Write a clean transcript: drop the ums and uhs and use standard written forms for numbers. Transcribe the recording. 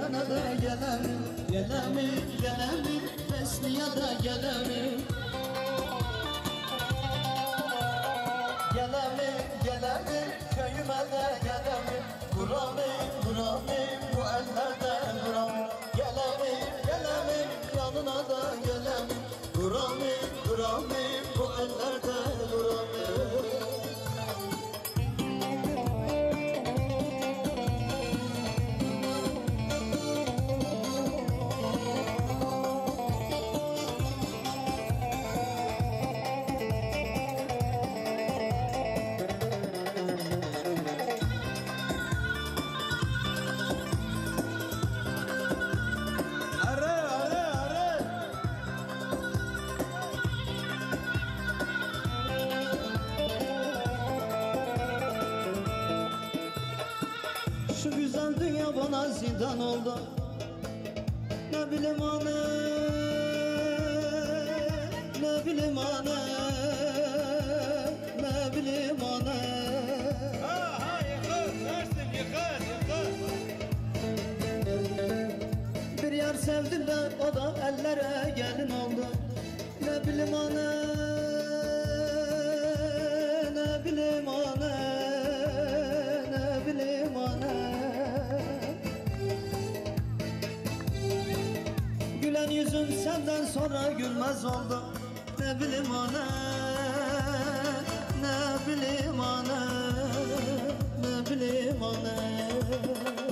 yana da gelemim, gelemim, gelemim, Fesliye de gelemim. Gelemim, gelemim, köyüme de gelemim, Vuramim, vuramim, bu ellerde vuramim. Gelemim, gelemim, yanına da gelemim, Vuramim, vuramim, bu ellerde vuramim. Şu güzel dünya bana zindan oldu. Ne bileyim anne, ne bileyim anne, ne bileyim anne. Ha yıkıl, dersin yıkıl, yıkıl. Bir yer sevdim de o da ellere gelin oldu. Ne bileyim anne, ne bileyim anne, ne bileyim anne. Gülen yüzüm senden sonra gülmez oldu. Ne bileyim anne, ne bileyim anne, ne bileyim anne.